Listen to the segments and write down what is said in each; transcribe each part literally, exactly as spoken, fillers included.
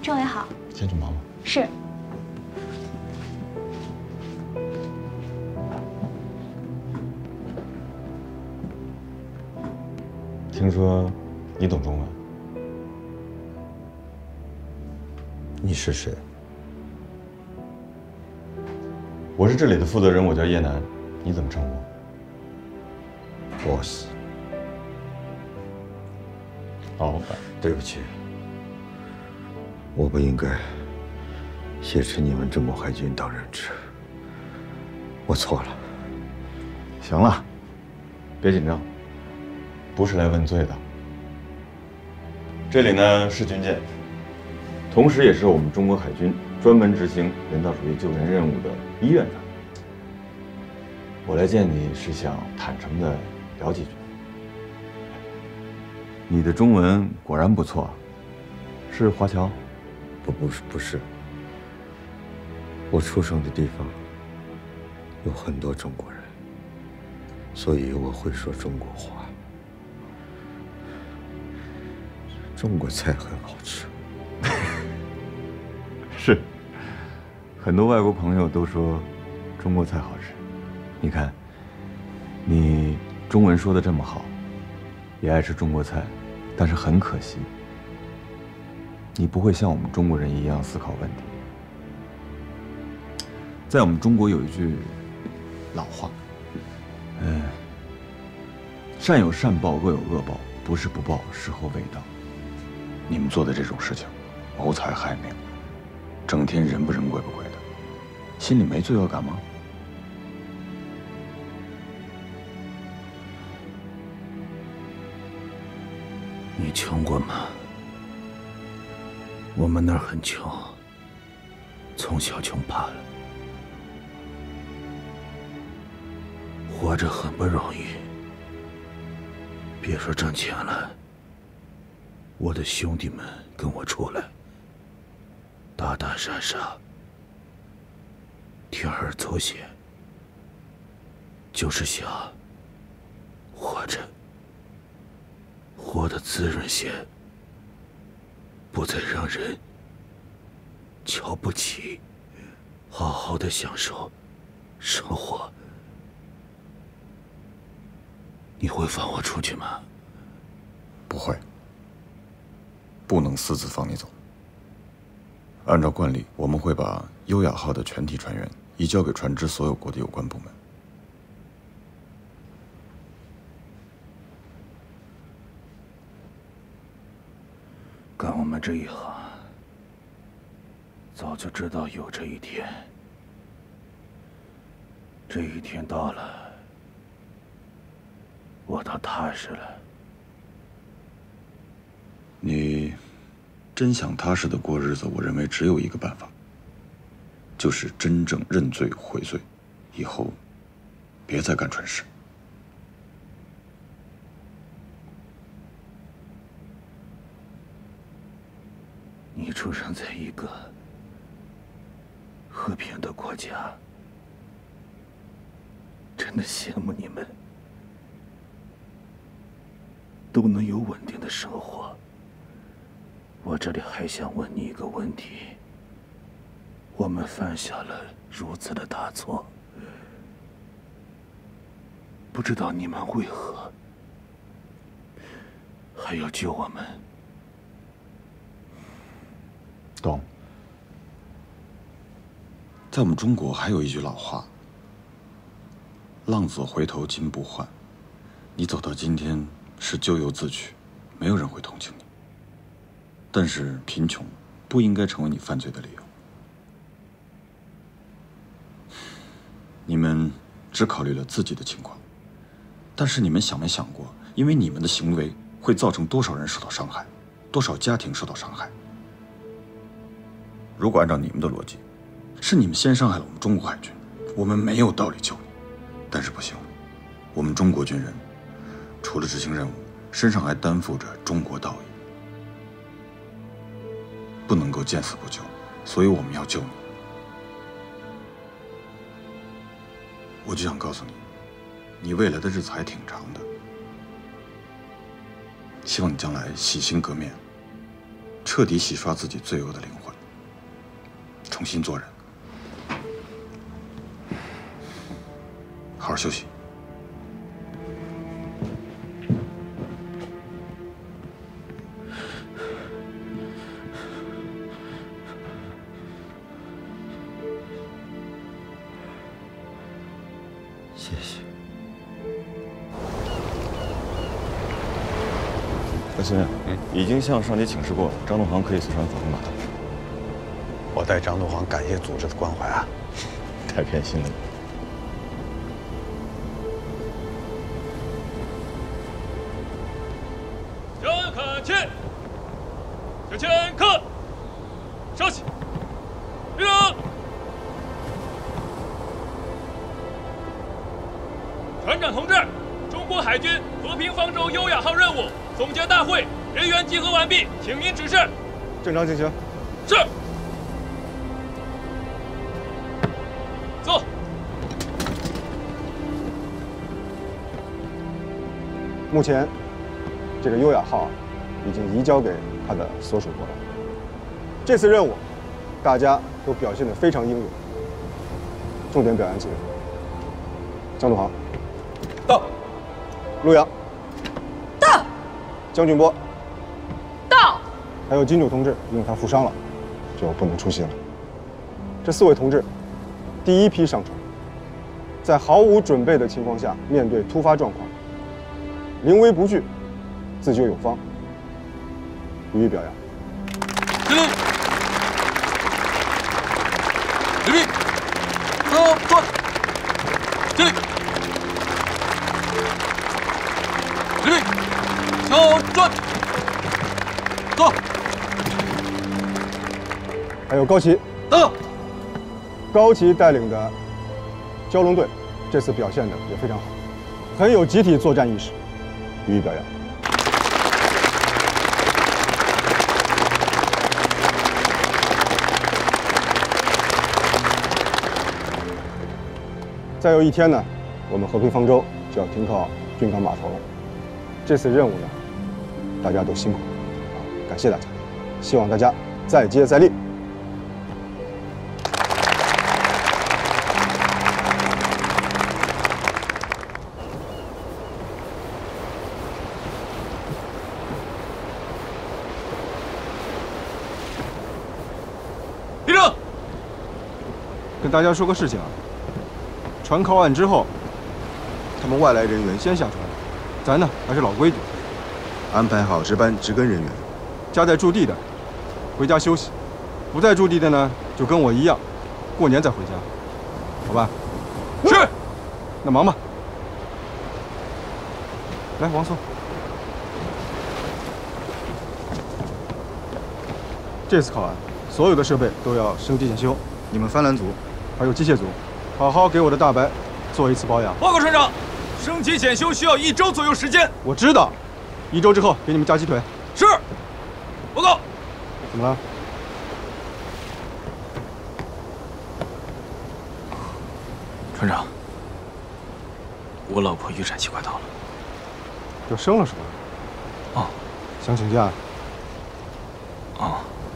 政委好。 先去忙吧。 是。 听说你懂中文？ 你是谁？ 我是这里的负责人，我叫叶楠，你怎么称呼 ？boss。 老板， 对不起，我不应该挟持你们中国海军当人质，我错了。 行了，别紧张，不是来问罪的。这里呢是军舰，同时也是我们中国海军专门执行人道主义救援任务的医院的。我来见你是想坦诚的聊几句。你的中文果然不错，是华侨？ 不，不是，不是。我出生的地方有很多中国人，所以我会说中国话。中国菜很好吃。 是，很多外国朋友都说中国菜好吃。你看，你中文说的这么好，也爱吃中国菜，但是很可惜，你不会像我们中国人一样思考问题。在我们中国有一句老话，嗯，善有善报，恶有恶报，不是不报，时候未到。你们做的这种事情，谋财害命，整天人不人鬼不鬼的，心里没罪恶感吗？ 你穷过吗？我们那儿很穷，从小穷怕了，活着很不容易。别说挣钱了，我的兄弟们跟我出来，打打杀杀，铤而走险，就是想活着。活得滋润些，不再让人瞧不起，好好的享受生活。你会放我出去吗？ 不会，不能私自放你走。按照惯例，我们会把优雅号的全体船员移交给船只所有国的有关部门。 干我们这一行，早就知道有这一天。这一天到了，我倒踏实了。 你真想踏实的过日子，我认为只有一个办法，就是真正认罪悔罪，以后别再干蠢事。 你出生在一个和平的国家，真的羡慕你们都能有稳定的生活。我这里还想问你一个问题：我们犯下了如此的大错，不知道你们为何还要救我们？ 懂。在我们中国还有一句老话：“浪子回头金不换。”你走到今天是咎由自取，没有人会同情你。但是贫穷不应该成为你犯罪的理由。你们只考虑了自己的情况，但是你们想没想过，因为你们的行为会造成多少人受到伤害，多少家庭受到伤害？如果按照你们的逻辑，是你们先伤害了我们中国海军，我们没有道理救你。但是不行，我们中国军人除了执行任务，身上还担负着中国道义，不能够见死不救，所以我们要救你。我就想告诉你，你未来的日子还挺长的，希望你将来洗心革面， 彻底洗刷自己罪恶的灵魂，重新做人。好好休息。 谢谢。 何鑫，嗯，已经向上级请示过了，张东航可以随船返回码头。 我代张东航感谢组织的关怀啊， 太偏心了。 将看齐，向前看，稍息，立正。 船长同志，中国海军和平方舟优雅号任务总结大会人员集合完毕，请您指示。 正常进行。 是。坐。 目前，这个优雅号已经移交给他的所属国了。这次任务，大家都表现得非常英勇。重点表扬几位：张东航。 到， 陆阳， 到， 江俊波， 到， 还有金主同志，因为他负伤了，就不能出席了。这四位同志，第一批上船，在毫无准备的情况下，面对突发状况，临危不惧，自救有方，予以表扬。 起立，起立，向转，起立。 起立，向转，走。 还有高旗， 到。 高旗带领的蛟龙队，这次表现的也非常好，很有集体作战意识，予以表扬。再有一天呢，我们和平方舟就要停靠军港码头了。 这次任务呢，大家都辛苦了，啊，感谢大家，希望大家再接再厉。 立正。 跟大家说个事情啊，船靠岸之后，他们外来人员先下船。 咱呢还是老规矩，安排好值班值更人员，家在驻地的回家休息，不在驻地的呢就跟我一样，过年再回家，好吧？ 是。 那忙吧。来，王松，这次靠岸，所有的设备都要升级检修，你们帆缆组还有机械组，好好给我的大白做一次保养。 报告船长。 升级检修需要一周左右时间。 我知道，一周之后给你们加鸡腿。 是。报告。 怎么了？ 船长，我老婆预产期快到了。 要生了是吧？ 哦。 想请假？ 哦。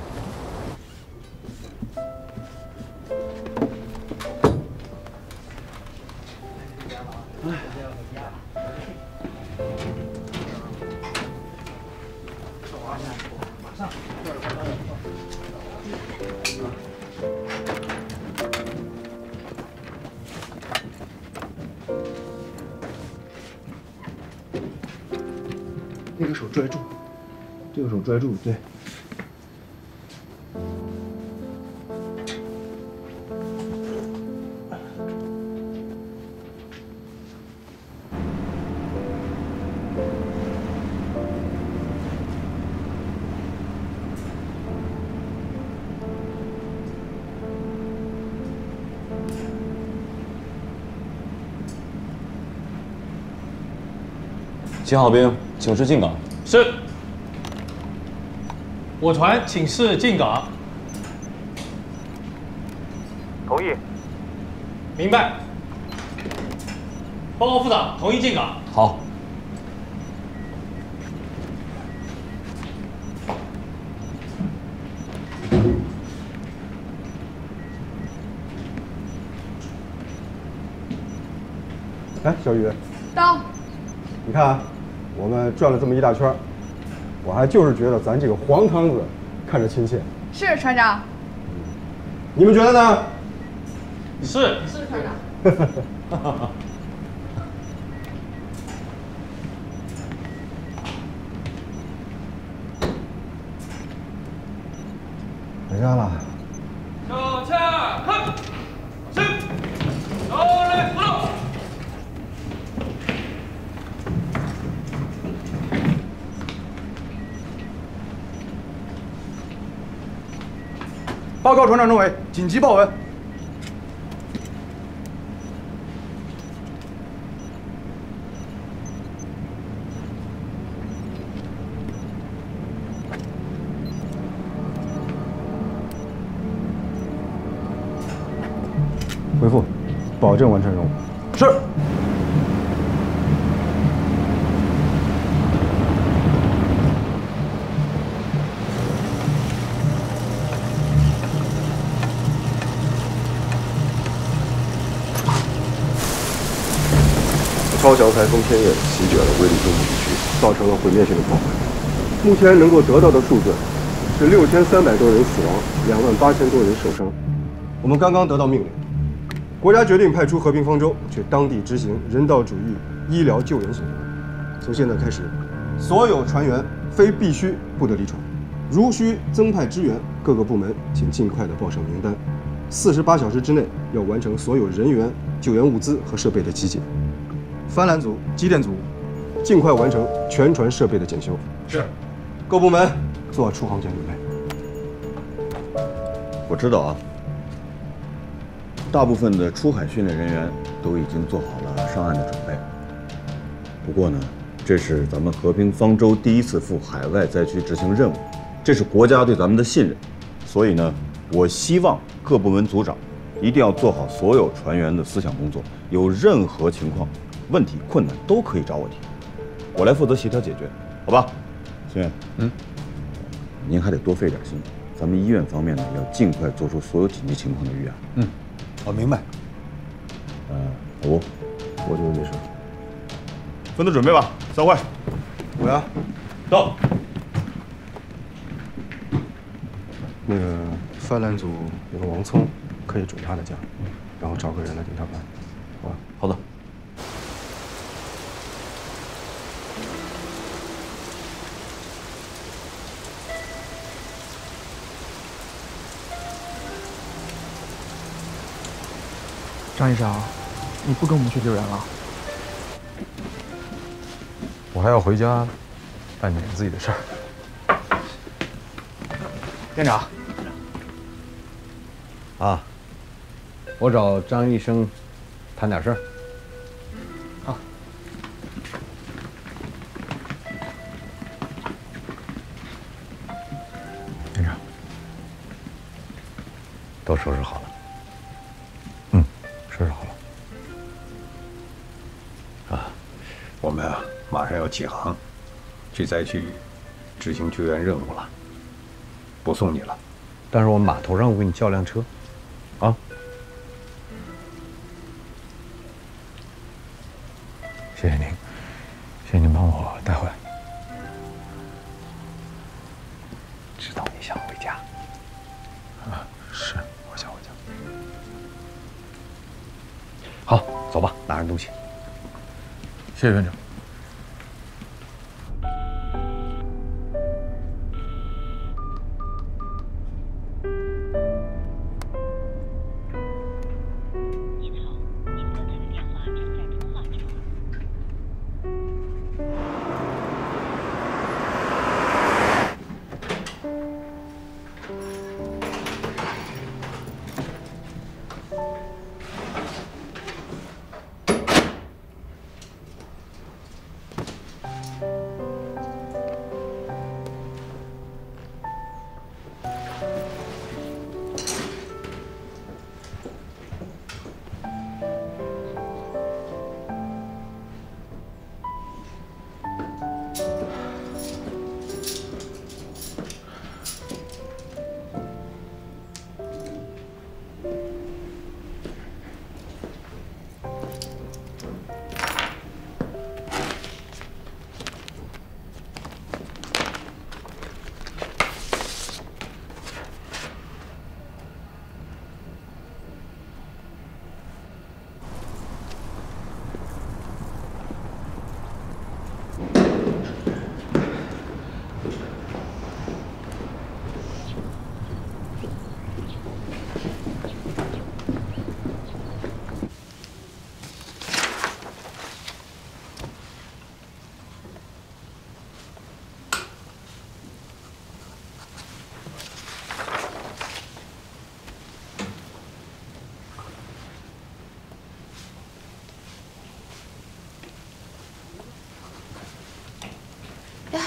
那个手拽住，这个手拽住，对。 七号兵，请示进港。 是。我船请示进港。 同意。 明白。报告副长，同意进港。 好。 哎，小雨， 到。 你看啊，我们转了这么一大圈，我还就是觉得咱这个黄汤子看着亲切。 是船长。 你们觉得呢？ 是是船长。 回家了。 手下看，行，走来扶路。 报告船长政委，紧急报文。回复，保证完成任务。是。超强台风天夜席卷了威利东部地区，造成了毁灭性的破坏。目前能够得到的数字是六千三百多人死亡，两万八千多人受伤。我们刚刚得到命令，国家决定派出和平方舟去当地执行人道主义医疗救援行动。从现在开始，所有船员非必须不得离船，如需增派支援，各个部门请尽快的报上名单。四十八小时之内要完成所有人员、救援物资和设备的集结。帆缆组、机电组，尽快完成全船设备的检修。 是。 各部门做出航前准备。 我知道啊，大部分的出海训练人员都已经做好了上岸的准备。不过呢，这是咱们和平方舟第一次赴海外灾区执行任务，这是国家对咱们的信任。所以呢，我希望各部门组长一定要做好所有船员的思想工作，有任何情况、问题、困难都可以找我提，我来负责协调解决，好吧？孙院，嗯，您还得多费点心，咱们医院方面呢要尽快做出所有紧急情况的预案。 嗯，我明白。 呃，老吴，我就没事。分组准备吧，散会。 我呀， 到。 那个帆缆组有个王聪，可以准他的假，然后找个人来顶他班，好吧？ 好的。 张医生，你不跟我们去救援了？ 我还要回家办点自己的事儿。 店长。啊，我找张医生谈点事儿。 好。 店长， 都收拾好了。 嗯，收拾好了。 啊，我们啊马上要起航，去灾区执行救援任务了。不送你了， 但是我码头上我给你叫辆车，啊。 谢谢您，谢谢您帮我带回来。 知道你想回家。 啊，是，我想回家。 好，走吧，拿上东西。 谢谢院长。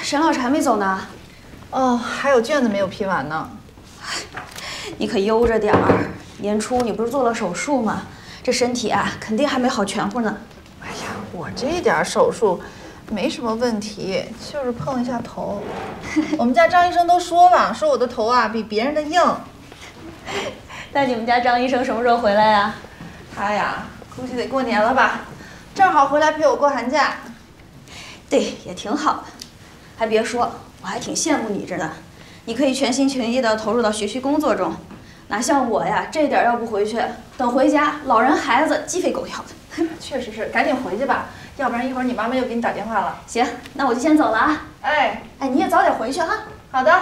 沈老师还没走呢。 哦，还有卷子没有批完呢。 你可悠着点儿，年初你不是做了手术吗？这身体啊，肯定还没好全乎呢。 哎呀，我这点手术没什么问题，就是碰了一下头。我们家张医生都说了，说我的头啊比别人的硬。 那你们家张医生什么时候回来呀？ 他呀，估计得过年了吧，正好回来陪我过寒假。 对，也挺好的。还别说，我还挺羡慕你着的，你可以全心全意地投入到学习工作中。哪像我呀，这点要不回去，等回家老人孩子鸡飞狗跳的。 确实是，赶紧回去吧，要不然一会儿你妈妈又给你打电话了。 行，那我就先走了啊。 哎哎，你也早点回去哈。 好的。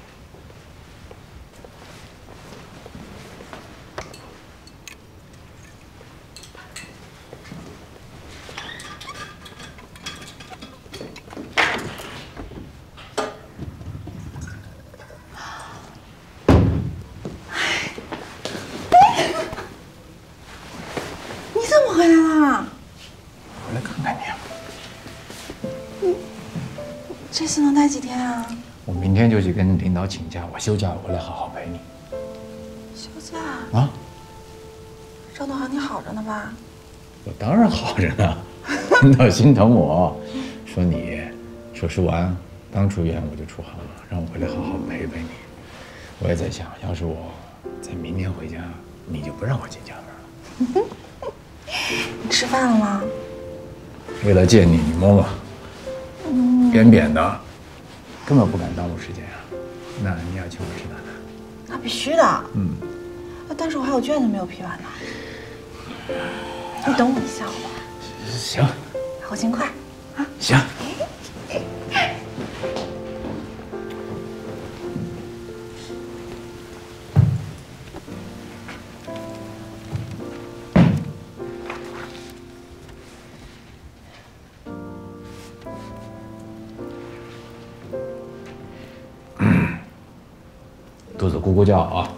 回来啦！ 回来看看你啊。 你这次能待几天啊？ 我明天就去跟领导请假，我休假回来好好陪你。 休假啊？ 赵东航，你好着呢吧？ 我当然好着呢。领导心疼我，说你手术完刚出院我就出航了，让我回来好好陪陪你。我也在想，要是我在明天回家，你就不让我进家门了。 你吃饭了吗？ 为了见你，你摸摸，嗯、扁扁的，根本不敢耽误时间啊。那你要请我吃饭呢？ 那必须的。 嗯。 但是我还有卷子没有批完呢。你等我一下好不好？ 行。 我尽快。啊。 行。肚子咕咕叫啊！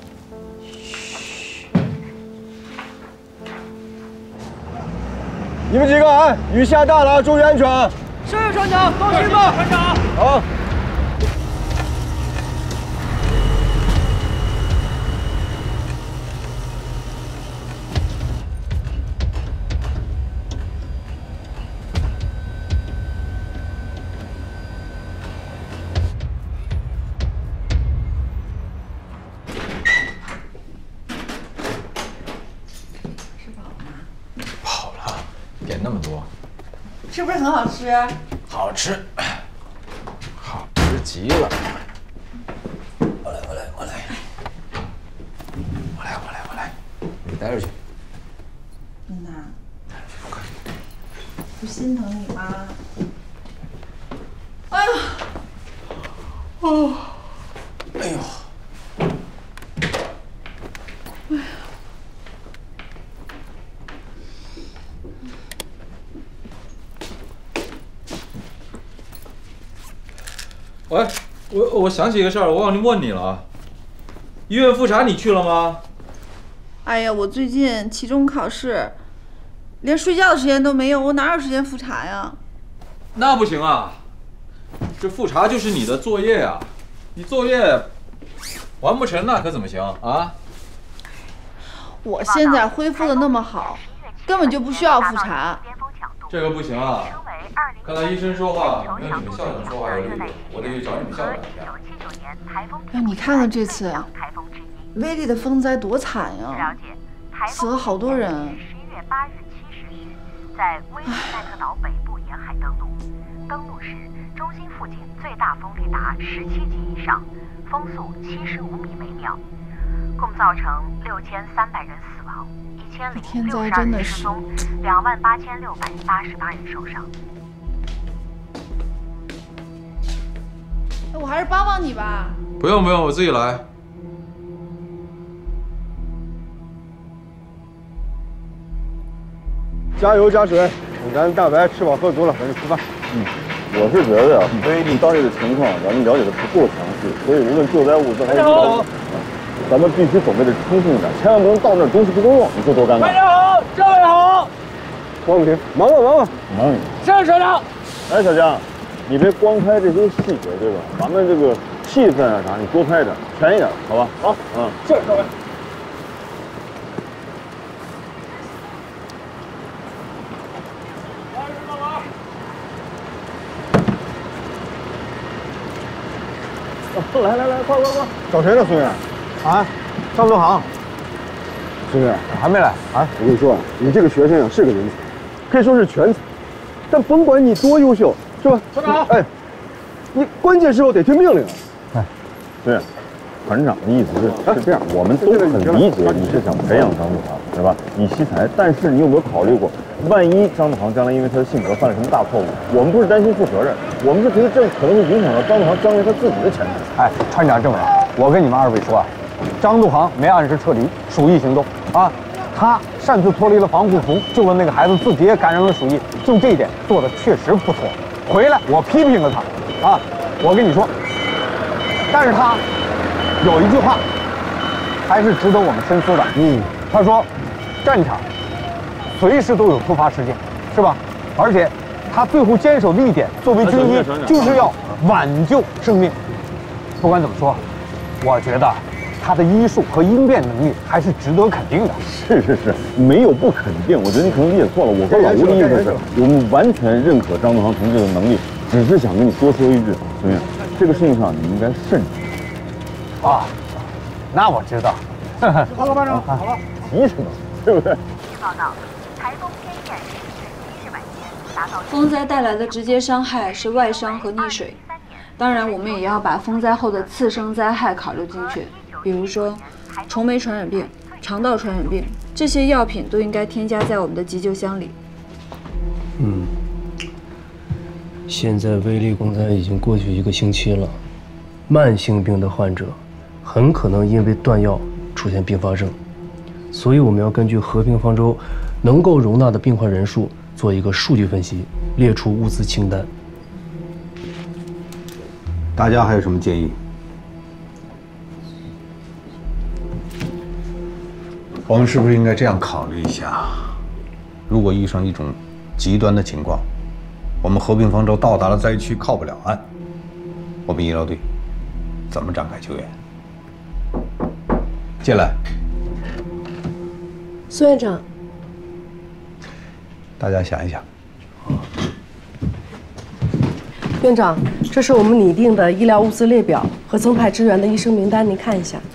你们几个啊，雨下大了，注意安全。 是船长，放心吧，船长。 好。 是不是很好吃？ 好吃，好吃极了。我来，我来，我来，我来，我来，我来，你带着去。 真的？不心疼你吗？哎呦，哦， 哎呦， 哎呀。 喂，我我想起一个事儿，我忘记问你了。医院复查你去了吗？ 哎呀，我最近期中考试，连睡觉的时间都没有，我哪有时间复查呀？ 那不行啊，这复查就是你的作业啊，你作业完不成那可怎么行啊？ 我现在恢复的那么好，根本就不需要复查。 这个不行啊！看来医生说话没有你们校长说话有力度，我得去找你们校长一下。 哎，你看看这次威力的风灾多惨呀，死了好多人。 十一月八日七时许，在威利奈特岛北部沿海登陆，登陆时中心附近最大风力达十七级以上，风速七十五米每秒，共造成六千三百人死亡。一千零六十二人失踪，两万八千六百八十八人受伤。 我还是帮帮你吧。 不用不用，我自己来。 加油加水，等咱大白吃饱喝足了，咱就吃饭。 嗯，我是觉得呀，威力当地的情况咱们了解的不够详细，所以无论救灾物资还是医疗，咱们必须准备的充分一点，千万不能到那儿东西不够用，你说多尴尬。 班长好，政委好。 王不平，忙吧忙吧， 忙你。 是船长。 哎，小江， 你别光拍这些细节，对吧？咱们这个气氛啊啥，你多拍点，全一点，好吧？好，嗯，是各位。来来来，快快快！ 找谁呢，孙远？啊，张德航。孙远还没来啊？我跟你说啊，你这个学生啊是个人才，可以说是全才，但甭管你多优秀，是吧？团长，哎，你关键时候得听命令啊！ 哎，孙远，团长的意思是是这样，我们都很理解你是想培养张德航，是吧？你惜才，但是你有没有考虑过，万一张德航将来因为他的性格犯了什么大错误，我们不是担心负责任，我们是觉得这可能会影响到张德航将来他自己的前途。 哎，船长政委，我跟你们二位说啊，张度航没按时撤离，鼠疫行动啊，他擅自脱离了防护服，救了那个孩子，自己也感染了鼠疫，就这一点做的确实不错。回来我批评了他啊，我跟你说，但是他有一句话还是值得我们深思的。嗯，他说，战场随时都有突发事件，是吧？而且他最后坚守的一点，作为军医就是要挽救生命。不管怎么说，我觉得他的医术和应变能力还是值得肯定的。 是是是，没有不肯定。我觉得你可能理解错了。我跟老吴的意思是，我们完全认可张德航同志的能力，只是想跟你多说一句，孙远，这个事情上你应该慎重。 啊，那我知道。 好了，班长，好了， 急什么？对不对？ 报道，台风天雁十一日晚间达到。 风灾带来的直接伤害是外伤和溺水，当然我们也要把风灾后的次生灾害考虑进去，比如说虫媒传染病、肠道传染病，这些药品都应该添加在我们的急救箱里。 嗯，现在危厉公灾已经过去一个星期了，慢性病的患者很可能因为断药出现并发症，所以我们要根据和平方舟能够容纳的病患人数做一个数据分析，列出物资清单。 大家还有什么建议？我们是不是应该这样考虑一下？如果遇上一种极端的情况，我们和平方舟到达了灾区，靠不了岸，我们医疗队怎么展开救援？进来， 孙院长。 大家想一想。 院长，这是我们拟定的医疗物资列表和增派支援的医生名单，您看一下。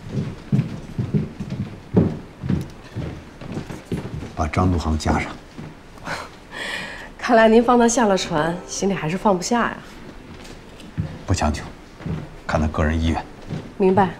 把张度航加上。 看来您放他下了船，心里还是放不下呀。 不强求，看他个人意愿。 明白。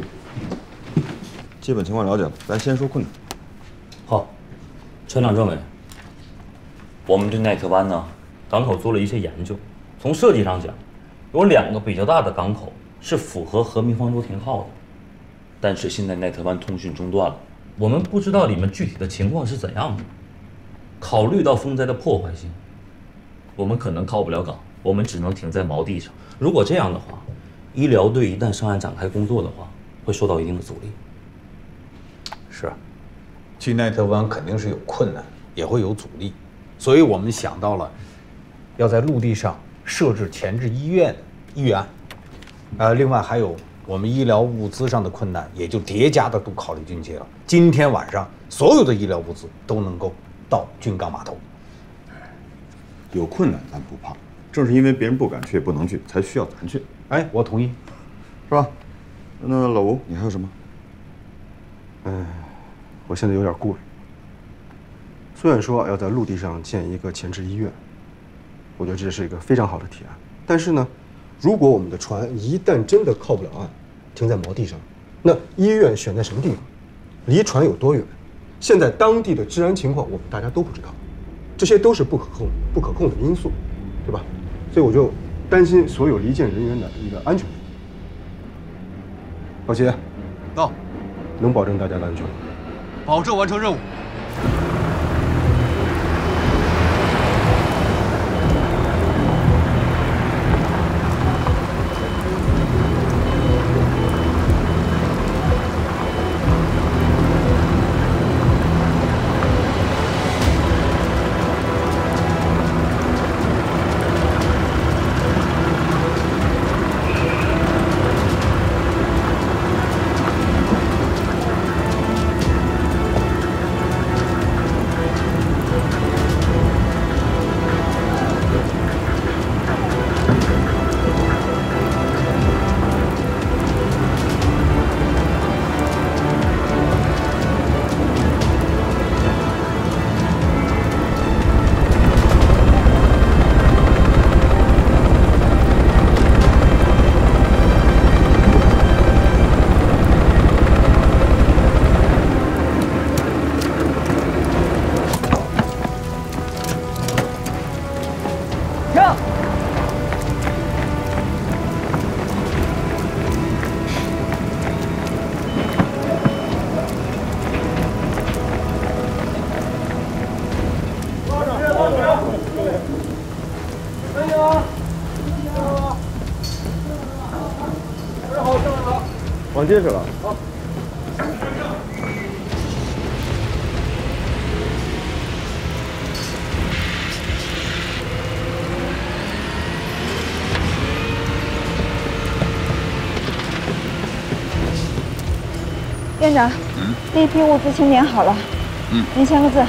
基本情况了解了，咱先说困难。 好，船长、政委，我们对奈特湾呢港口做了一些研究。从设计上讲，有两个比较大的港口是符合和平方舟停靠的，但是现在奈特湾通讯中断了，我们不知道里面具体的情况是怎样的。考虑到风灾的破坏性，我们可能靠不了港，我们只能停在锚地上。如果这样的话，医疗队一旦上岸展开工作的话，会受到一定的阻力。 是，去奈特湾肯定是有困难，也会有阻力，所以我们想到了要在陆地上设置前置医院预案，呃，另外还有我们医疗物资上的困难，也就叠加的都考虑进去了。今天晚上所有的医疗物资都能够到军港码头。 有困难咱不怕，正是因为别人不敢去也不能去，才需要咱去。 哎，我同意， 是吧？那老吴，你还有什么？ 嗯，我现在有点顾虑。虽然说要在陆地上建一个前置医院，我觉得这是一个非常好的提案。但是呢，如果我们的船一旦真的靠不了岸，停在锚地上，那医院选在什么地方？离船有多远？现在当地的治安情况，我们大家都不知道，这些都是不可控、不可控的因素，对吧？所以我就担心所有离舰人员的一个安全。老齐， 到， 能保证大家的安全吗？ 保证完成任务。 油！加油！准备好，上来了。 往街去了。 好。 院长， 嗯， 第一批物资清点好了， 嗯， 您签个字。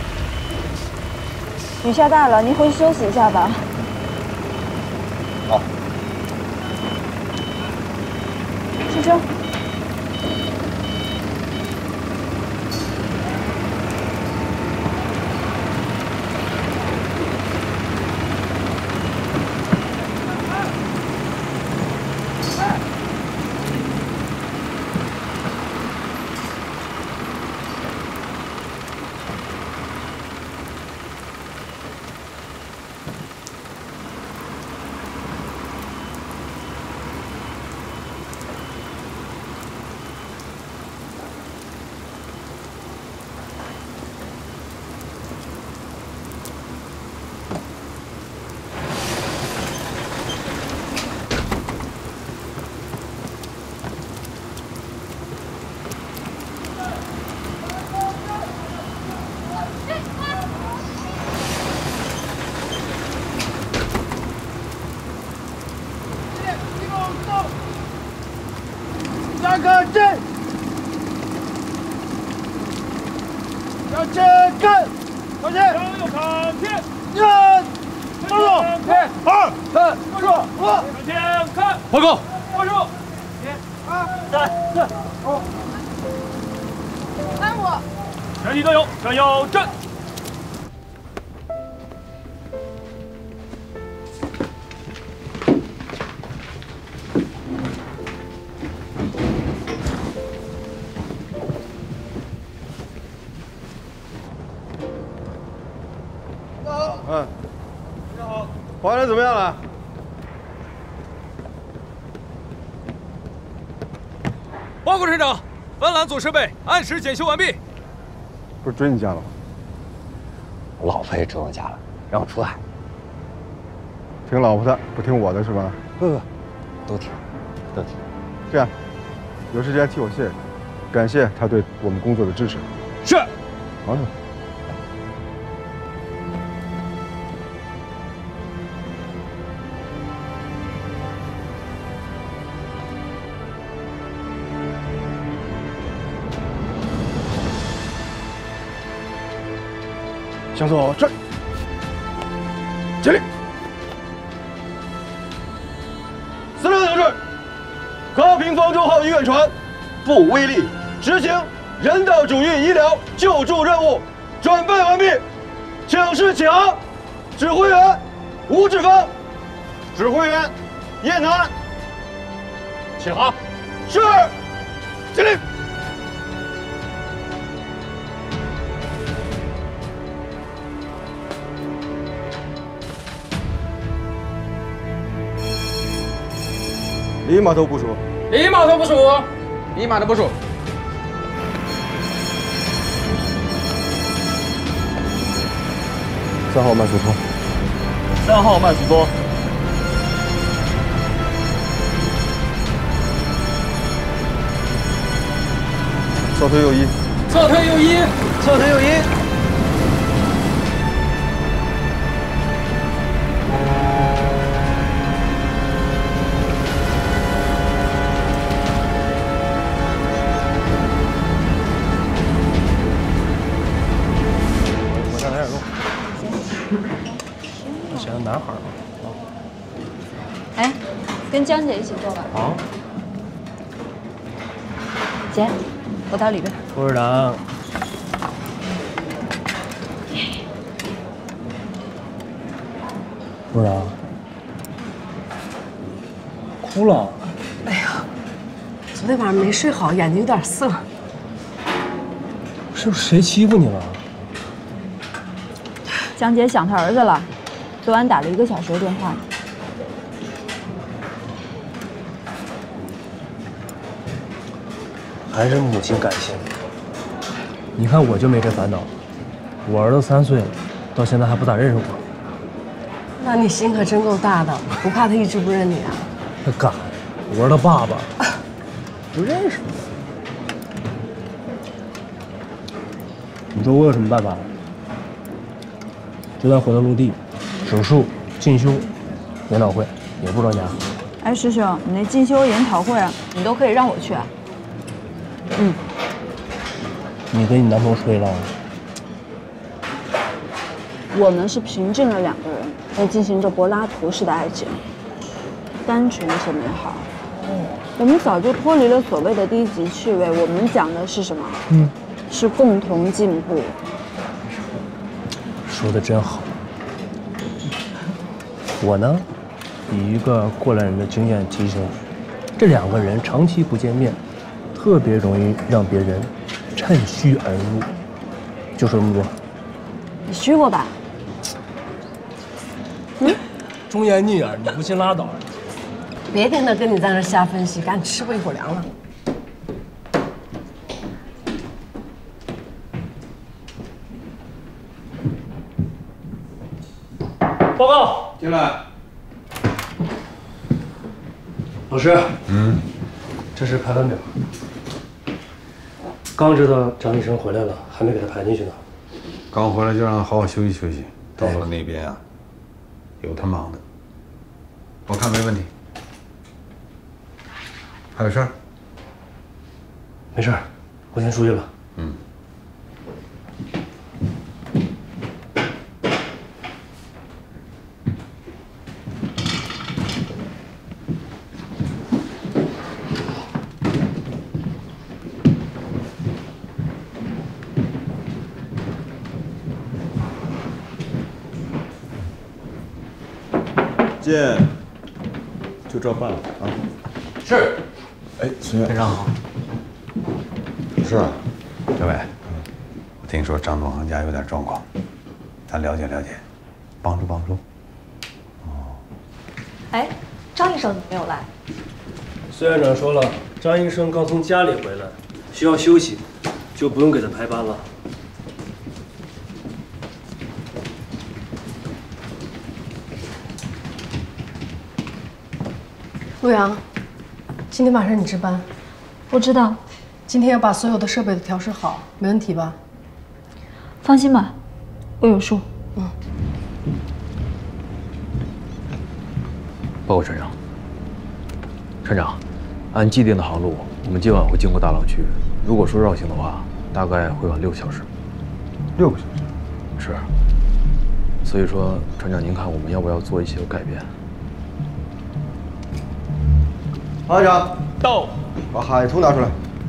雨下大了，您回去休息一下吧。 好。 师兄。 下个阵，向前看，向前，向右看天，一，报告，二，三，报告，五，向前看，报告，报告，一，二，三，四，五，三五，全体都有，向右阵。 嗯，华人怎么样了？ 报告连长，帆缆组设备按时检修完毕。 不是追你家了吗？ 我老婆也追我家了，让我出海。 听老婆的，不听我的是吧？ 不不，都听，都听。 这样，有时间替我谢谢，感谢他对我们工作的支持。 是。 好的。向左转，敬礼。司令同志，和平方舟号医院船赴威力执行人道主义医疗救助任务，准备完毕，请示起航。指挥员吴志峰，指挥员叶楠，起航。是，敬礼。离码头部署。 离码头部署。离码头部署。 三号慢速拖。 三号慢速拖。 侧推右一。 侧推右一。 侧推右一。 男孩嘛，啊， 哎，跟江姐一起坐吧。 好， 姐，我到里边。 副市长，副市长，哭了。 哎呀，昨天晚上没睡好，眼睛有点涩。 是不是谁欺负你了？ 江姐想她儿子了。昨晚打了一个小时的电话。 还是母亲感谢你。你看我就没这烦恼，我儿子三岁了，到现在还不咋认识我。 那你心可真够大的，不怕他一直不认你啊？ 他敢，我是他爸爸，不认识。你说我有什么办法？就算回到陆地，手术、进修、研讨会，也不着家。 哎，师兄，你那进修研讨会啊，你都可以让我去啊。嗯。 你跟你男朋友吹了？ 我们是平静了两个人，在进行着柏拉图式的爱情，单纯且美好。我们早就脱离了所谓的低级趣味，我们讲的是什么？嗯，是共同进步。 说的真好。我呢，以一个过来人的经验提醒，这两个人长期不见面，特别容易让别人趁虚而入。就说这么多。 你虚过吧？ 嗯，忠言逆耳，你不信拉倒。 别听他跟你在那瞎分析，赶紧吃过一口粮了。 报告， 进来。 老师， 嗯， 这是排班表。刚知道张医生回来了，还没给他排进去呢。 刚回来就让他好好休息休息。到了那边啊，有他忙的。我看没问题。还有事儿？ 没事儿，我先出去了。 嗯。 见，就照办了啊。 是。 哎，孙院非常好。 是啊， 这位，我听说张总行家有点状况，咱了解了解，帮助帮助。 哎，张医生怎么没有来？ 孙院长说了，张医生刚从家里回来，需要休息，就不用给他排班了。 陆阳，今天晚上你值班。 我知道。 今天要把所有的设备都调试好，没问题吧？ 放心吧，我有数。 嗯。 报告船长。船长，按既定的航路，我们今晚会经过大浪区。如果说绕行的话，大概会晚六个小时。 六个小时。是。所以说，船长您看我们要不要做一些改变？ 航海长到， 把海图拿出来。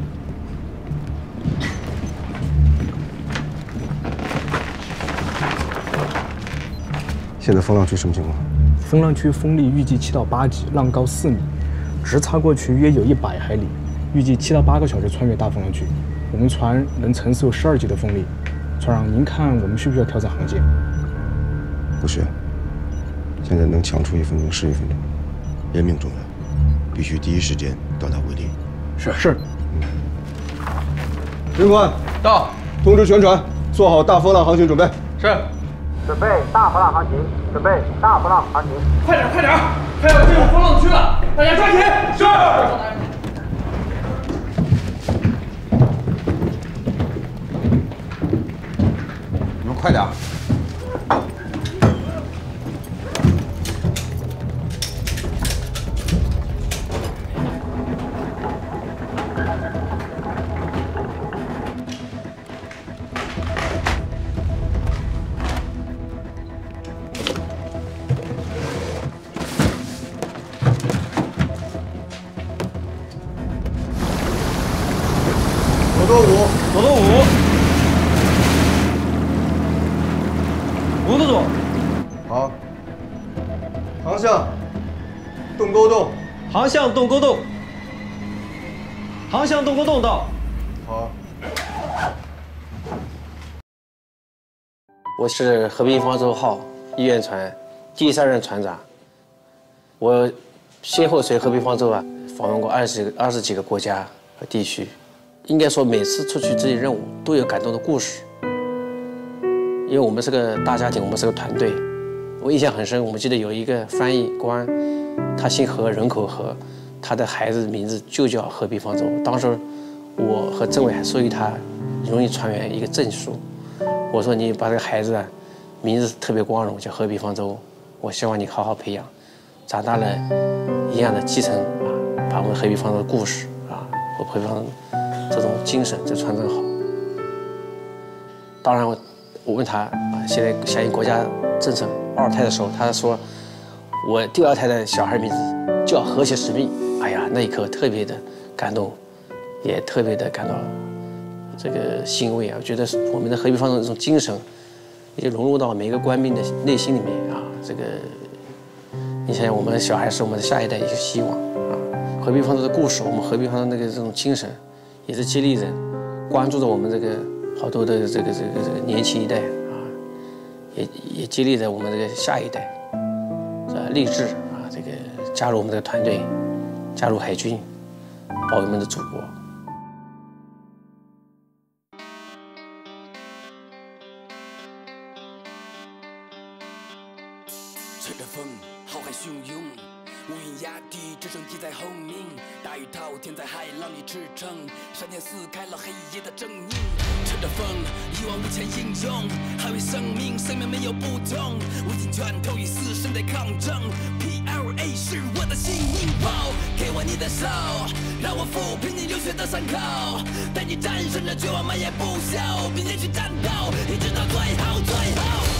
现在风浪区什么情况？ 风浪区风力预计七到八级，浪高四米，直插过去约有一百海里，预计七到八个小时穿越大风浪区。我们船能承受十二级的风力，船长，您看我们需不需要调整航线？ 不需要。现在能抢出一分钟是一分钟，严命重要，必须第一时间到达位地。 是是。 军官到， 通知全船做好大风浪航行准备。 是。 准备大风浪航行，准备大风浪航行。 快点，快点，快要进入风浪区了，大家抓紧！是。 你们快点。 左舵五， 左舵五，五舵左。 好。航向洞沟洞。 航向洞沟洞。航向洞沟洞到。 好。 我是和平方舟号医院船第三任船长，我先后随和平方舟啊访问过二十二十几个国家和地区。应该说，每次出去执行任务都有感动的故事，因为我们是个大家庭，我们是个团队， 我印象很深，我们记得有一个翻译官，他姓何，人口何，他的孩子名字就叫和平方舟。当时我和政委还授予他荣誉船员一个证书。我说你把这个孩子啊，名字特别光荣，叫和平方舟。我希望你好好培养，长大了一样的继承啊，把我们和平方舟的故事啊和和平方舟这种精神就传承好。当然我我问他啊，现在响应国家政策二胎的时候，他说我第二胎的小孩名字叫和谐使命。哎呀，那一刻特别的感动，也特别的感到这个欣慰啊！我觉得我们的和平方舟这种精神，也融入到每个官兵的内心里面啊。这个，你想想，我们的小孩是我们的下一代一个希望啊。和平方舟的故事，我们和平方舟那个这种精神，也是激励人，关注着我们这个好多的这个这个这个年轻一代啊，也也激励着我们这个下一代，啊，励志啊，这个加入我们这个团队，加入海军，保卫我们的祖国。 吹着风，浩瀚汹涌，乌云压低，只剩地在轰鸣。大雨滔天，在海浪里驰骋，闪电撕开了黑夜的狰狞。乘着风，一往无前英勇，捍卫生命，生命没有不同。握紧拳头，与死神在抗争。P L A 是我的心引爆，给我你的手，让我抚平你流血的伤口，带你战胜这绝望，漫延不休，并且去战斗，一直到最后，最后。